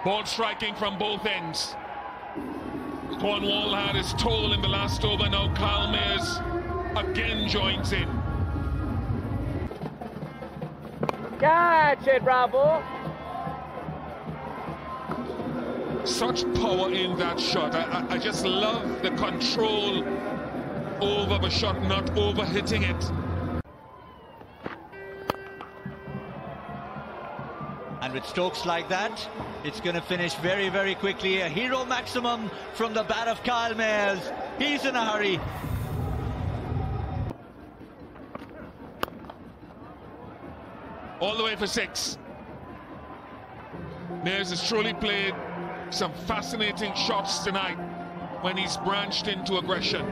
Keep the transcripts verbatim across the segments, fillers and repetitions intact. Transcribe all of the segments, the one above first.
Ball striking from both ends. Cornwall had his toll in the last over. Now Kyle Mayers again joins in. Catch it, Bravo. Such power in that shot. I, I, I just love the control over the shot, not overhitting it. And with strokes like that, it's going to finish very, very quickly. A hero maximum from the bat of Kyle Mayers. He's in a hurry. All the way for six. Mayers has truly played some fascinating shots tonight when he's branched into aggression.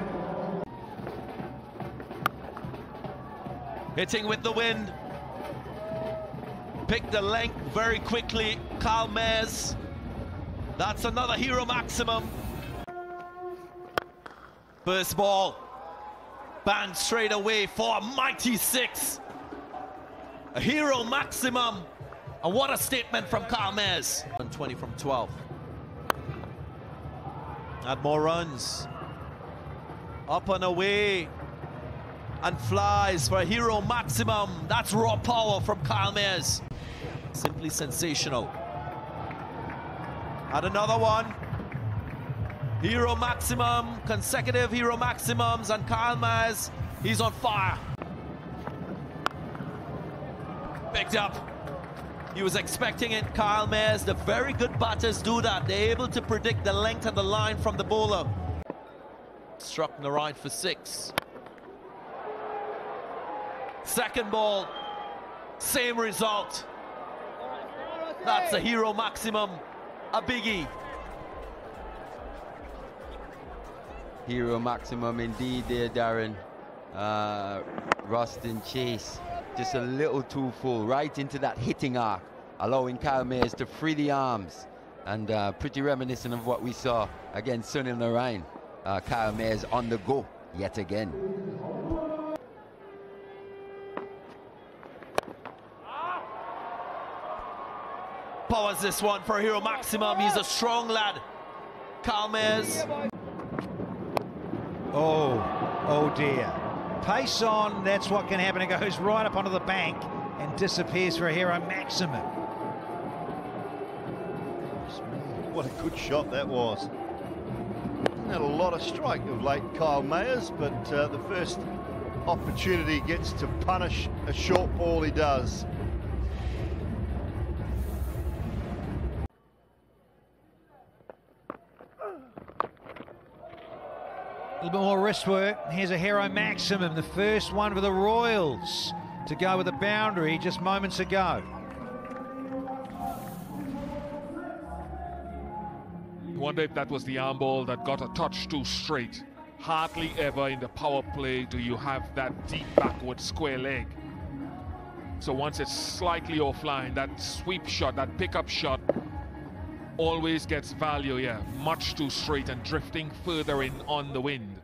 Hitting with the wind. Pick the length very quickly. Kyle Mayers. That's another hero maximum. First ball. Banned straight away for a mighty six. A hero maximum. And what a statement from Kyle Mayers. twenty from twelve. Add more runs. Up and away. And flies for a hero maximum. That's raw power from Kyle Mayers. Simply sensational. Add another one. Hero maximum. Consecutive hero maximums. And Kyle Mayers, he's on fire. Picked up. He was expecting it. Kyle Mayers, the very good batters do that. They're able to predict the length and the line from the bowler. Struck in the right for six. Second ball, same result. That's a hero maximum, a biggie. Hero maximum indeed there, Darren. Uh, Rustin Chase, just a little too full, right into that hitting arc, allowing Kyle Mayers to free the arms. And uh, pretty reminiscent of what we saw against Sunil Narine. Uh, Kyle Mayers on the go yet again. Powers this one for a hero maximum. He's a strong lad. Kyle Mayers. Oh, oh dear. Pace on, that's what can happen. It goes right up onto the bank and disappears for a hero maximum. What a good shot that was. Had a lot of strike of late, Kyle Mayers, but uh, the first opportunity he gets to punish a short ball, he does. A little bit more wrist work. Here's a hero maximum, the first one for the Royals to go with the boundary just moments ago. I wonder if that was the arm ball that got a touch too straight. Hardly ever in the power play do you have that deep backward square leg. So once it's slightly offline, that sweep shot, that pickup shot, always gets value, yeah. Much too straight and drifting further in on the wind.